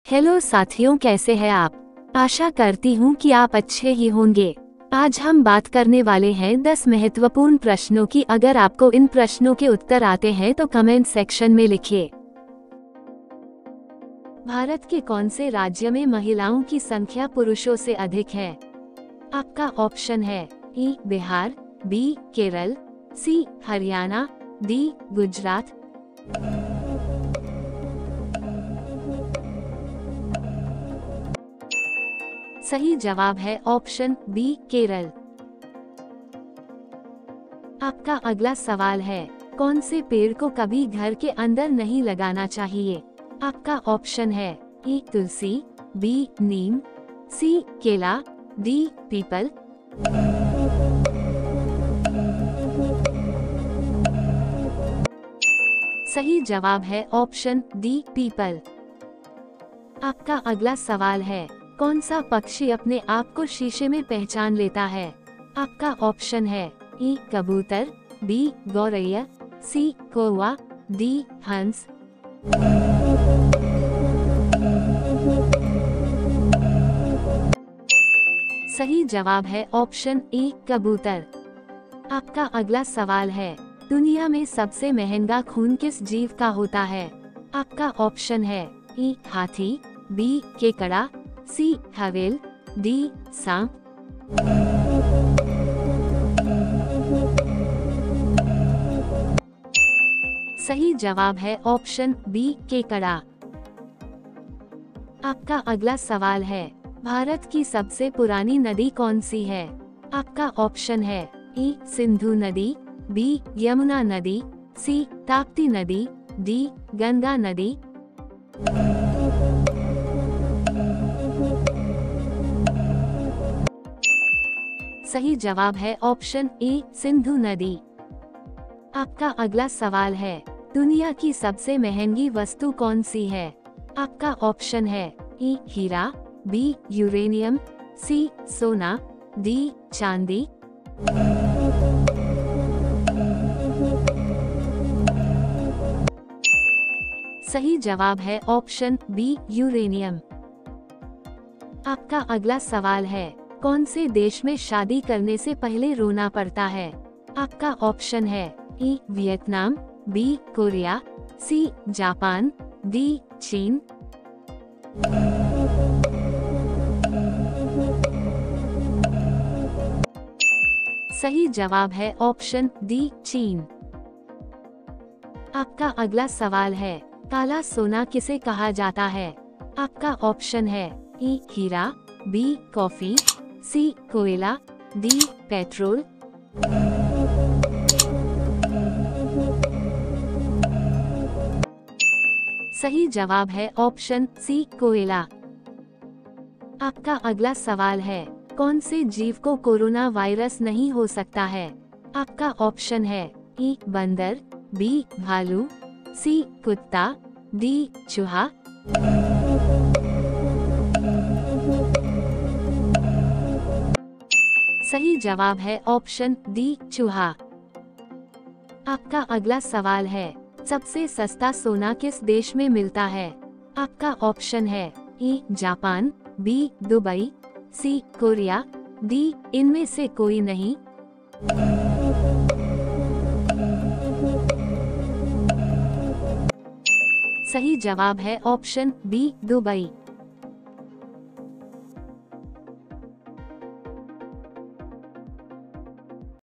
Hello साथियों, कैसे हैं आप। आशा करती हूँ कि आप अच्छे ही होंगे। आज हम बात करने वाले हैं 10 महत्वपूर्ण प्रश्नों की। अगर आपको इन प्रश्नों के उत्तर आते हैं तो कमेंट सेक्शन में लिखिए। भारत के कौन से राज्य में महिलाओं की संख्या पुरुषों से अधिक है। आपका ऑप्शन है A Bihar, B Kerala, C Haryana, D Gujarat. सही जवाब है ऑप्शन बी केरल। आपका अगला सवाल है, कौन से पेड़ को कभी घर के अंदर नहीं लगाना चाहिए। आपका ऑप्शन है ए तुलसी, बी नीम, सी केला, डी पीपल। सही जवाब है ऑप्शन डी पीपल। आपका अगला सवाल है, कौन सा पक्षी अपने आप को शीशे में पहचान लेता है। आपका ऑप्शन है ए कबूतर, बी गौरैया, सी कौवा, डी हंस। सही जवाब है ऑप्शन ए कबूतर। आपका अगला सवाल है, दुनिया में सबसे महंगा खून किस जीव का होता है। आपका ऑप्शन है ए हाथी, बी केकड़ा, सी हवेल, डी सांप। सही जवाब है ऑप्शन बी केकड़ा। आपका अगला सवाल है, भारत की सबसे पुरानी नदी कौन सी है। आपका ऑप्शन है ए सिंधु नदी, बी यमुना नदी, सी ताप्ती नदी, डी गंगा नदी। सही जवाब है ऑप्शन ए सिंधु नदी। आपका अगला सवाल है, दुनिया की सबसे महंगी वस्तु कौन सी है। आपका ऑप्शन है ए हीरा, बी यूरेनियम, सी सोना, डी चांदी। सही जवाब है ऑप्शन बी यूरेनियम। आपका अगला सवाल है, कौन से देश में शादी करने से पहले रोना पड़ता है। आपका ऑप्शन है A Vietnam, B Korea, C Japan, D चीन। सही जवाब है ऑप्शन डी चीन। आपका अगला सवाल है, काला सोना किसे कहा जाता है। आपका ऑप्शन है ए हीरा, बी कॉफी, सी कोयला, डी पेट्रोल। सही जवाब है ऑप्शन सी कोयला। आपका अगला सवाल है, कौन से जीव को कोरोना वायरस नहीं हो सकता है। आपका ऑप्शन है ए बंदर, बी भालू, सी कुत्ता, डी चूहा। सही जवाब है ऑप्शन डी चूहा। आपका अगला सवाल है, सबसे सस्ता सोना किस देश में मिलता है। आपका ऑप्शन है A Japan, B Dubai, C Korea, D इनमें से कोई नहीं। सही जवाब है ऑप्शन बी दुबई।